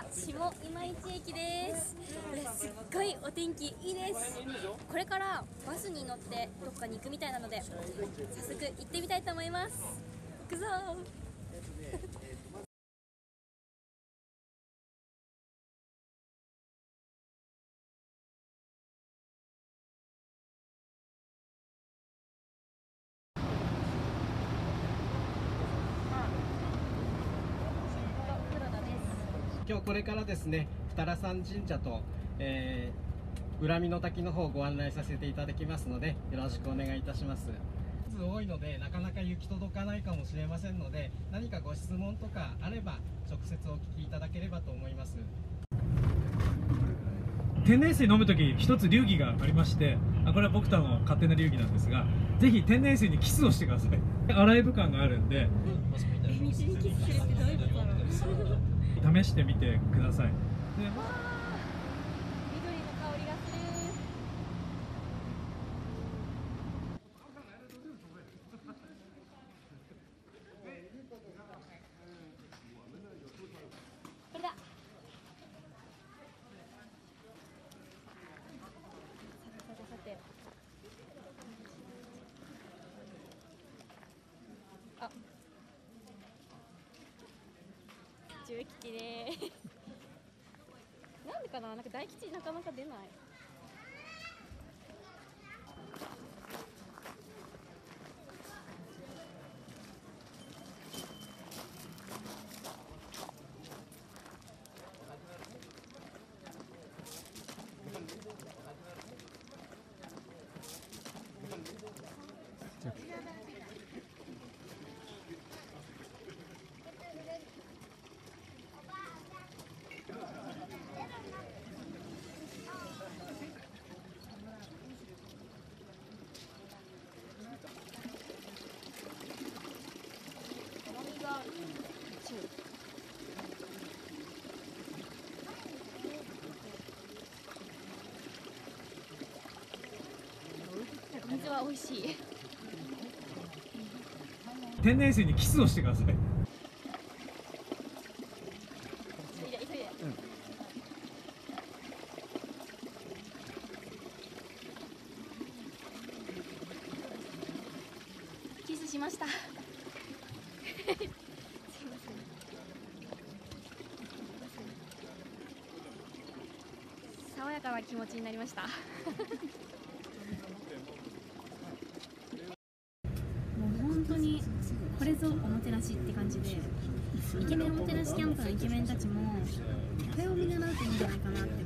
下今市駅です。すっごいお天気いいです。これからバスに乗ってどっかに行くみたいなので、早速行ってみたいと思います。行くぞ今日これからですね、二良山神社と、浦見の滝の方をご案内させていただきますので、よろしくお願いいたします。数多いのでなかなか行き届かないかもしれませんので、何かご質問とかあれば直接お聞きいただければと思います。 天然水飲むとき一つ流儀がありまして、これは僕との勝手な流儀なんですが、ぜひ天然水にキスをしてください。洗い部感があるんで道にキスするってどういうことだろう。 試してみてください。で緑の香りがする。これだ。さてあ、中吉ねなんでかな、なんか大吉なかなか出ない。水は美味しい。 天然水にキスをしてください。 急いで急いで。キスしましたすいません。爽やかな気持ちになりましたもう本当にこれぞおもてなしって感じで、イケメンおもてなしキャンプのイケメンたちもこれを見習うといいんじゃないかなって